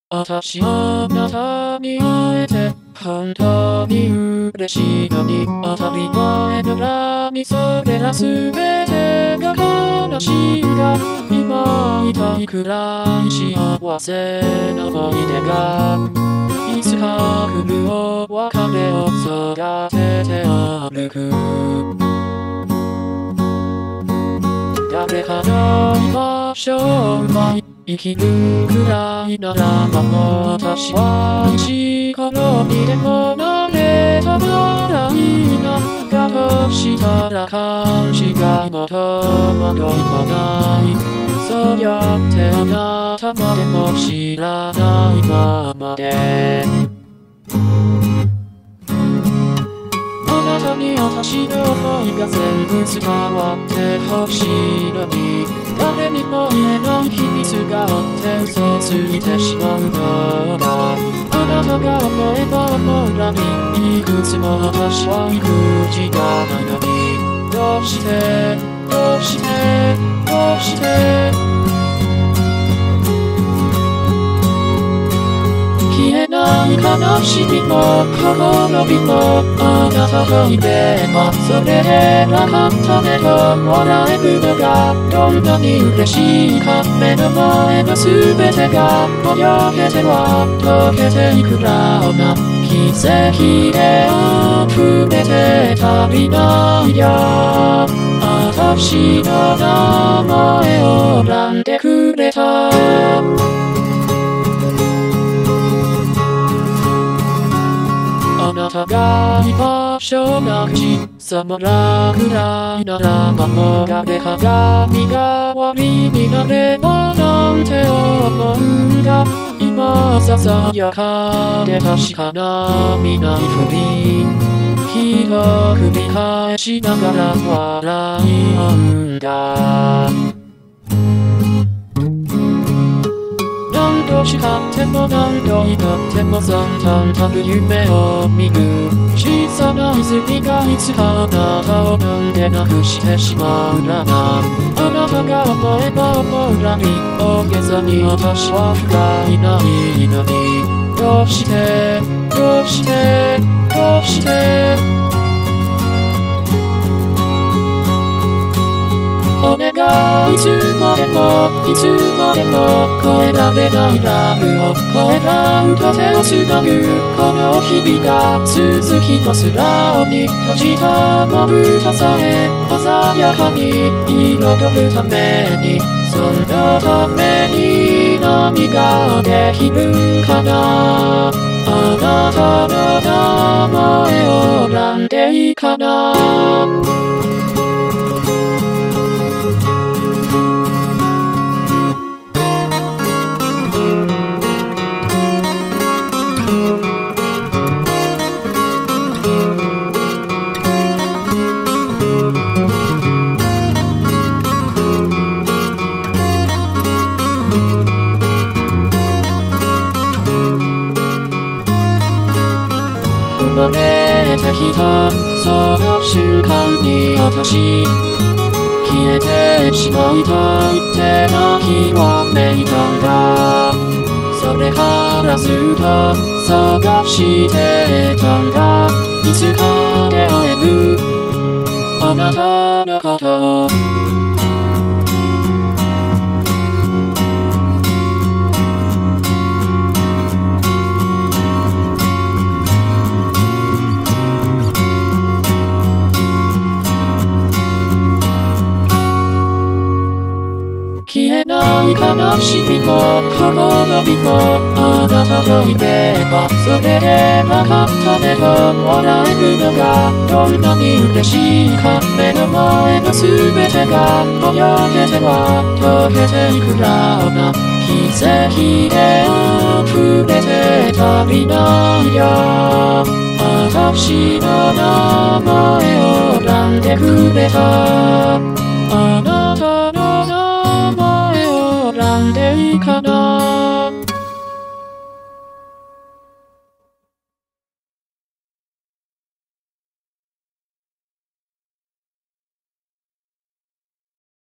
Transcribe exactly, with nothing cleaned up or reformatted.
私あなたに会えて本当に嬉しいのに、当たり前のらにそれらすべてが悲しいが、今痛いくらい幸せな思い出が、いつか来るお別れを育てて歩く。誰かの居場所を奪い生きるくらいならば、もう私は石ころにでもなれたならいいな。だとしたら勘違いも戸惑いもない。そうやってあなたまでも知らないままで、あなたに私の想いが全部伝わってほしいのに、誰にも言えない秘密があって嘘ついてしまうのだ。あなたが思えば思うらにいくつも私は育児がないのに、どうしてどうしてどうして消えない悲しみもほころびもあなたといれば、それでなかったねと笑えるのがどんなに嬉しいか。目の前のすべてが泳げては溶けていくらうな奇跡で溢れて足りないや、私の名前を選んでくれた。あなたが居場所なくちさまらぐらいならば、もう誰かが身代わりになればなんて思うんだ。今ささやかで確かな見ないふり、ひどく繰り返しながら笑い合うんだ。何度誓っても何度祈っても惨憺たる夢を見る。小さな泉がいつかあなたを飲んでなくしてしまうなら、あなたが思えば思うらに大げさに私は不甲斐ないのに、どうしてどうしてどうしてお願い、いつまでもいつまでも越えられないラブを越えらうと手をつなぐこの日々が続きますらをに閉じたまぶたさえ鮮やかに彩るために、そのために何ができるかな。あなたの名前を選んでいいかな。生まれてきたその瞬間に私消えてしまいたいって泣きわめいたんだ。それからずっと探してたんだ。いつか出会えるあなたのことを。消えない悲しみもほころびもあなたといれば、それでなかったねと笑えるのがどんなに嬉しいか。目の前のすべてが泳げては溶けていくらうな奇跡で溢れて足りないや、私の名前を選んでくれた。